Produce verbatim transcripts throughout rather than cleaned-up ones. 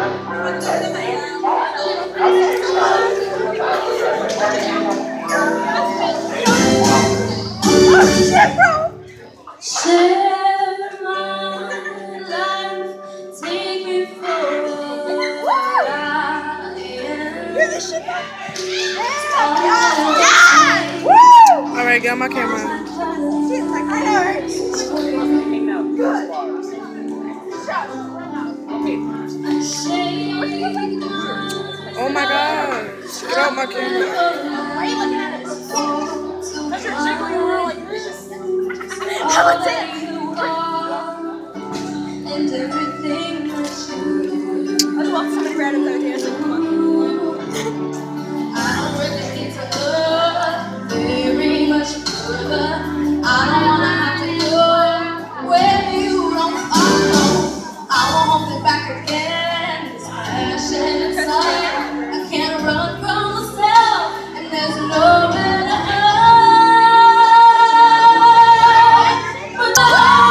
shit, bro! Share my life, take me for a ride. Hear this shit, bro? Yeah! Woo! Alright, get on my camera. Shit, like, I heard. Good. Oh my gosh. Get out my camera. Why are you looking at it? Because you're jiggling around like this. That was it. And everything that you do. I'd love somebody ran up there dancing. Come on. I don't really need to look very much further. I don't wanna have to go where you don't follow. I won't hold it back again. This passion inside, I can't run from myself, and there's nowhere to hide. But no,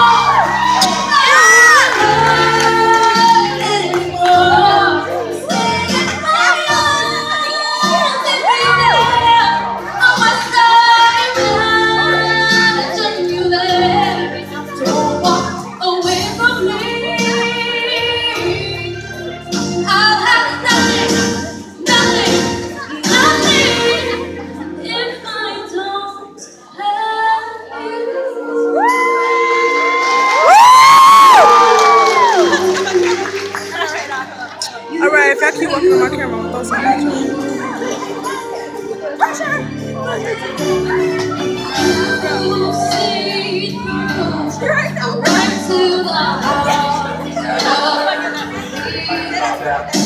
Alright, if I keep walking on my camera, I'm gonna throw something at you. right now.